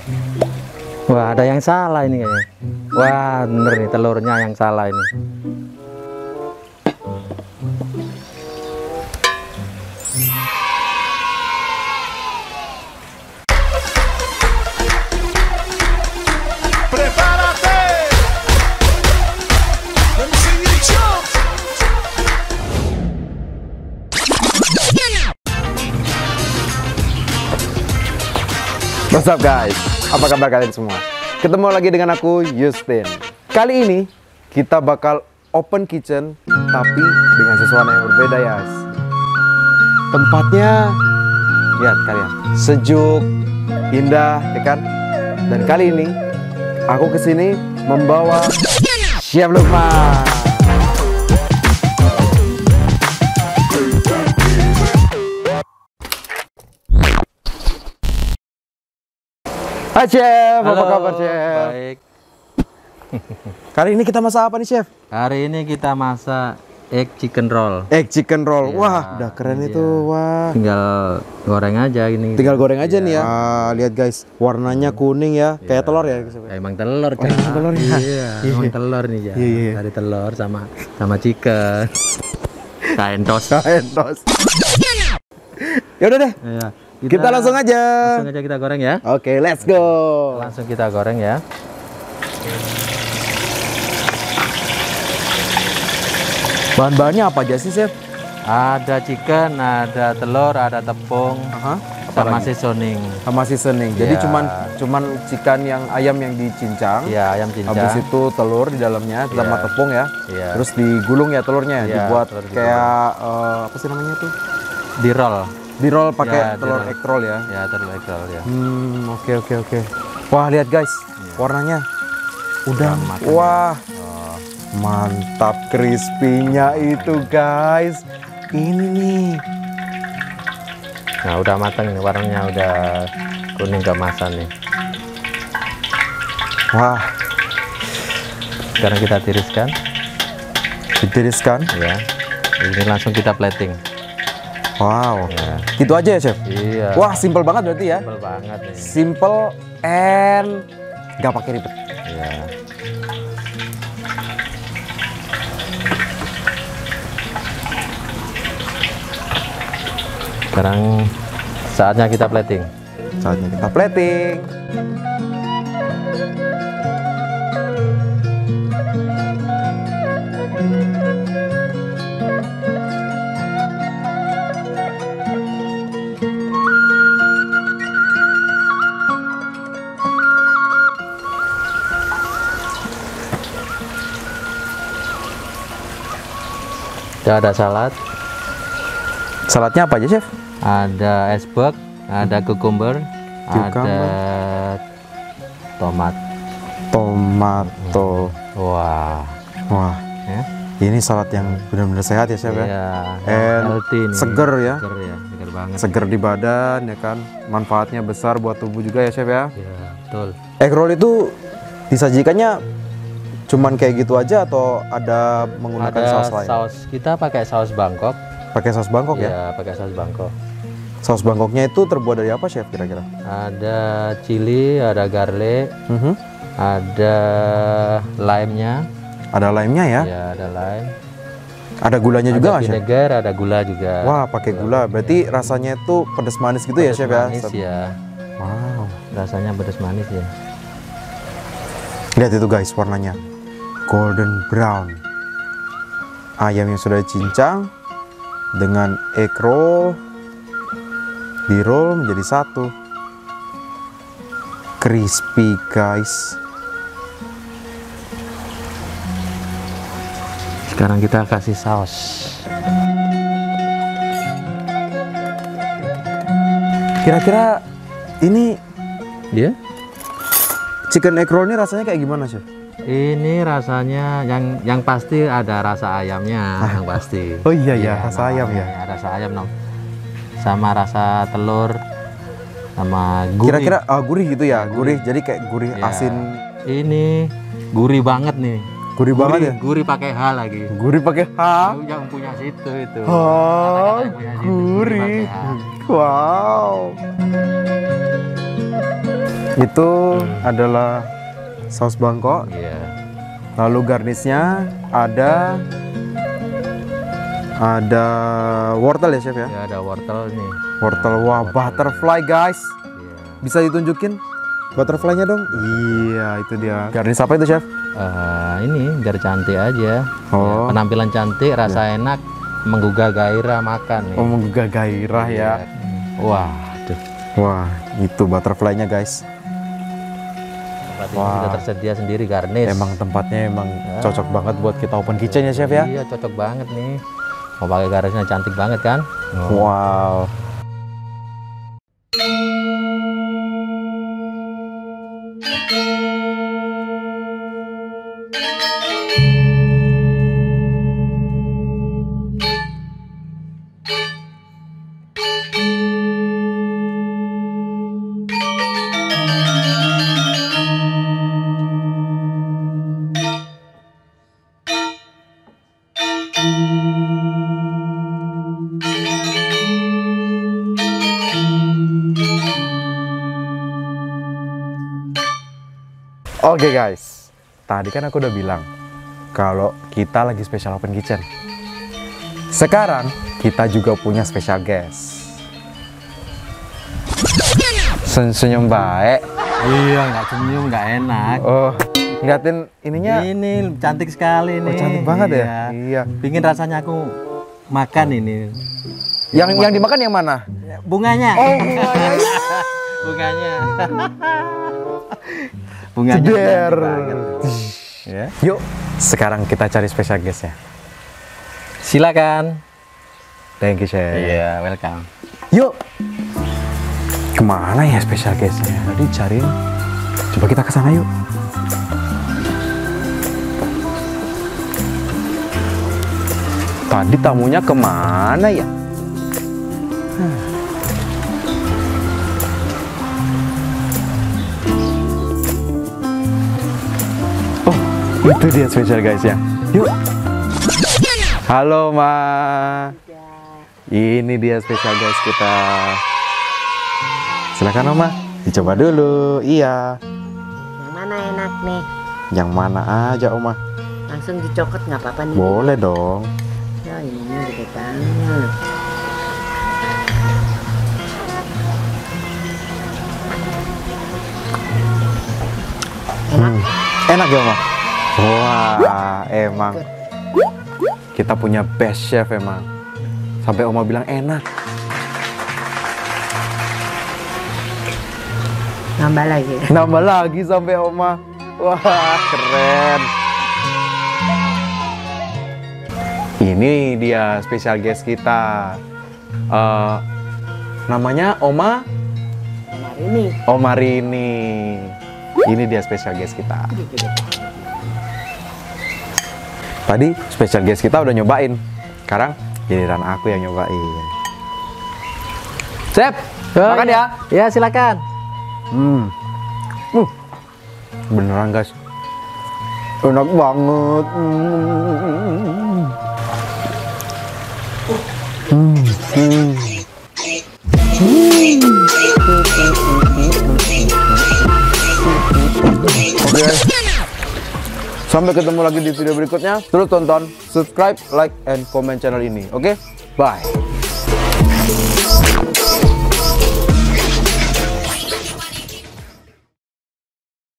Wah, ada yang salah ini kayaknya. Wah, bener nih telurnya yang salah ini. What's up guys? Apa kabar kalian semua? Ketemu lagi dengan aku, Justin. Kali ini kita bakal open kitchen, tapi dengan sesuatu yang berbeda ya. Tempatnya, lihat kalian, sejuk, indah, ya kan? Dan kali ini aku kesini membawa Chef Lukman. Hai Chef, Halo, apa kabar Chef? Baik. Kali ini kita masak apa nih Chef? Hari ini kita masak egg chicken roll. Egg chicken roll. Iya, Wah, udah keren ini itu. dia. Wah. Tinggal goreng aja ini. Tinggal goreng aja Iya. nih ya. Lihat guys, warnanya kuning ya, kayak telur ya. Ya, emang telur, Oh, emang telur ya? Iya, emang telur nih ya. Iya. Dari telur sama chicken. Kaentos. Entos. Ya udah deh, Iya. kita langsung aja. Langsung aja kita goreng ya. Oke, let's go. Langsung kita goreng ya. Bahan-bahannya apa aja sih Chef? Ada chicken, ada telur, ada tepung, Aha. sama seasoning. Sama seasoning. Jadi Iya. cuman chicken yang ayam yang dicincang. Iya, ayam cincang. Habis itu telur di dalamnya sama Iya. tepung ya. Iya. Terus digulung ya telurnya, Iya, dibuat telur digulung. kayak apa sih namanya tuh? Di roll. Di roll pakai Ya, telur di-roll. egg roll ya. Ya, telur egg roll ya. Oke. Wah, lihat guys, warnanya udah matang. wah, Oh, mantap crispy-nya itu guys. Ini nih. nah, udah matang nih, warnanya udah kuning keemasan nih. Wah, Sekarang kita tiriskan ditiriskan. ya. Ini langsung kita plating. Wow. Ya. Gitu aja ya, Chef? Iya. Wah, simple banget berarti ya. Simpel banget nih. Simple and gak pakai ribet. Iya. Sekarang saatnya kita plating. Saatnya kita plating. Kita ada salad, Saladnya apa aja, Chef? ada iceberg, ada cucumber, Cucumber. ada tomat. Tomato. Wah, Wah, ya. ini salad yang benar-benar sehat ya, Chef ya. Iya, And healthy nih. seger ya. Seger ya, seger banget. Seger di badan ya kan. Manfaatnya besar buat tubuh juga ya, Chef ya. Iya, betul. Egg roll itu disajikannya cuman kayak gitu aja atau ada menggunakan Ada saus lain? saus, kita pakai saus Bangkok. Pakai saus Bangkok ya? Iya, pakai saus Bangkok. Saus Bangkoknya itu terbuat dari apa, Chef, kira-kira? Ada chili, ada garlic, ada lime-nya. Ada lime-nya ya? Ya, ada lime. Ada gulanya juga Ada nggak, Chef? vinegar, ada gula juga. Wah, pakai gula. Berarti rasanya itu pedas manis gitu ya, Pedas Chef ya? manis ya. Wow. Rasanya pedas manis ya. Lihat itu guys, warnanya golden brown. Ayam yang sudah dicincang dengan egg roll di roll menjadi satu. Crispy guys. Sekarang kita kasih saus. Kira-kira ini Ya? chicken egg roll ini rasanya kayak gimana, Chef? Ini rasanya yang pasti ada rasa ayamnya, yang pasti. Oh iya ya, Iya, rasa ayam ya. namanya rasa ayam sama rasa telur sama gurih. Kira-kira gurih gitu ya, gurih. Jadi kayak gurih Ya. asin. Ini gurih banget nih. Gurih banget ya. Gurih pakai H lagi. Gurih pakai H. Yang punya situ itu. Oh, Kata-kata yang punya situ, gurih. pakai H. Wow. Itu adalah saus Bangkok. Iya. Lalu garnisnya ada wortel ya chef ya? Ya, ada wortel nih. Wortel, wah butterfly guys. Iya. Bisa ditunjukin butterfly-nya dong? Iya, itu dia. Garnis apa itu chef? Ini biar cantik aja. Oh. Ya, penampilan cantik, rasa enak, menggugah gairah makan nih. Oh, menggugah gairah ya. Waduh. Wah, itu butterfly-nya guys. Tempat ini sudah tersedia sendiri garnish. Emang tempatnya emang cocok banget buat kita open kitchen ya chef ya? Iya, cocok banget nih. Mau pakai garnisnya cantik banget kan? Wow. Oke guys, tadi kan aku udah bilang kalau kita lagi special open kitchen. Sekarang kita juga punya special guest. Senyum baik. Iya, nggak senyum, nggak enak. Oh, ngeliatin ininya. Ini cantik sekali nih. Oh, cantik banget ya? Iya. Iya. Pingin rasanya aku makan ini. Yang dimakan yang mana? Bunganya. Oh, bunganya. Bunganya. Bunganya Jeder. cantik banget. Ya. Yuk, sekarang kita cari special guest ya. Silakan. Thank you, chef. Iya, welcome. Yuk. Kemana ya special guestnya? Tadi cariin. Coba kita ke sana yuk. Tadi tamunya kemana ya? Oh, itu dia special guys ya. Yuk. Halo Ma. Ini dia special guys kita. Silakan Oma, dicoba dulu. Iya. Yang mana enak nih? Yang mana aja Oma? Langsung dicokot nggak apa-apa nih? Boleh dong. Ya ini gede banget. Enak. Enak ya Oma? Wah, emang kita punya best chef emang. Sampai Oma bilang enak. Nambah lagi. Nambah lagi sampai Oma. Wah, keren. Ini dia special guest kita. Namanya Oma Hari ini. Oma Rini. Ini dia special guest kita. Tadi special guest kita udah nyobain. Sekarang giliran aku yang nyobain. Chef, makan ya. Ya, silakan. Beneran guys, enak banget. Oke, sampai ketemu lagi di video berikutnya. Terus tonton, subscribe, like, and comment channel ini. Oke, bye.